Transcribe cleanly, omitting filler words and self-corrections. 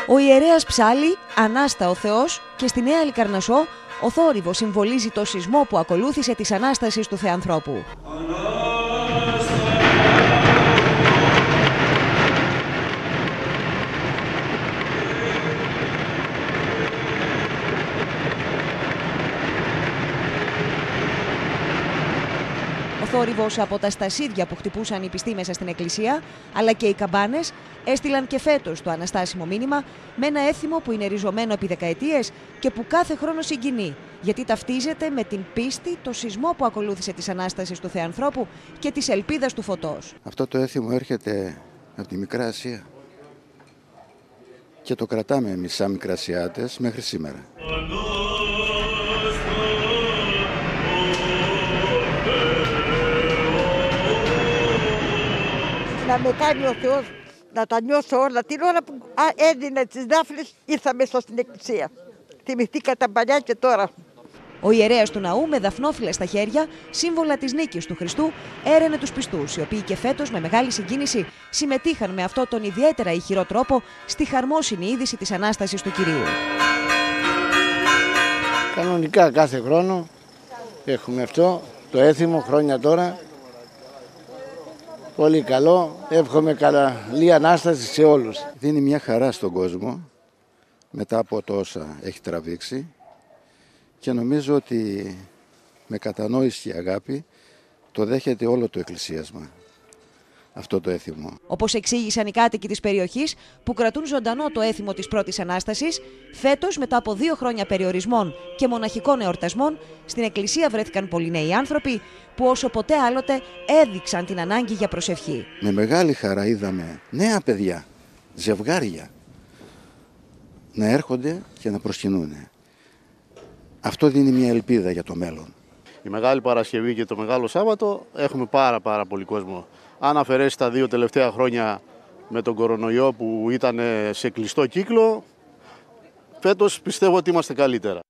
Ο ιερέας ψάλλει «Ανάστα ο Θεός» και στη Νέα Λικαρνασσό ο θόρυβος συμβολίζει το σεισμό που ακολούθησε της Ανάστασης του Θεανθρώπου. Ο θόρυβος από τα στασίδια που χτυπούσαν οι πιστοί μέσα στην εκκλησία, αλλά και οι καμπάνες, έστειλαν και φέτος το αναστάσιμο μήνυμα με ένα έθιμο που είναι ριζωμένο επί δεκαετίες και που κάθε χρόνο συγκινεί, γιατί ταυτίζεται με την πίστη, το σεισμό που ακολούθησε της Ανάστασης του Θεανθρώπου και της ελπίδας του φωτός. Αυτό το έθιμο έρχεται από τη Μικρά Ασία και το κρατάμε εμείς σαν Μικρασιάτες μέχρι σήμερα. Να με κάνει ο Θεός να τα νιώσω όλα. Την ώρα που έδινε τις δάφνες ήρθα μέσα στην εκκλησία. Θυμηθήκα τα παλιά και τώρα. Ο ιερέας του ναού με δαφνόφυλλα στα χέρια, σύμβολα της νίκης του Χριστού, έρενε τους πιστούς, οι οποίοι και φέτος με μεγάλη συγκίνηση συμμετείχαν με αυτό τον ιδιαίτερα ηχηρό τρόπο στη χαρμόσυνη είδηση της Ανάστασης του Κυρίου. Κανονικά κάθε χρόνο έχουμε αυτό το έθιμο, χρόνια τώρα. Πολύ καλό, εύχομαι καλή Ανάσταση σε όλους. Δίνει μια χαρά στον κόσμο μετά από τόσα έχει τραβήξει και νομίζω ότι με κατανόηση και αγάπη το δέχεται όλο το εκκλησίασμα αυτό το έθιμο. Όπως εξήγησαν οι κάτοικοι της περιοχής που κρατούν ζωντανό το έθιμο της Πρώτης Ανάστασης, φέτος μετά από 2 χρόνια περιορισμών και μοναχικών εορτασμών, στην εκκλησία βρέθηκαν πολλοί νέοι άνθρωποι που όσο ποτέ άλλοτε έδειξαν την ανάγκη για προσευχή. Με μεγάλη χαρά είδαμε νέα παιδιά, ζευγάρια, να έρχονται και να προσκυνούν. Αυτό δίνει μια ελπίδα για το μέλλον. Η Μεγάλη Παρασκευή και το Μεγάλο Σάββατο έχουμε πάρα πολύ κόσμο. Αν αφαιρέσει τα 2 τελευταία χρόνια με τον κορονοϊό που ήταν σε κλειστό κύκλο, φέτος πιστεύω ότι είμαστε καλύτερα.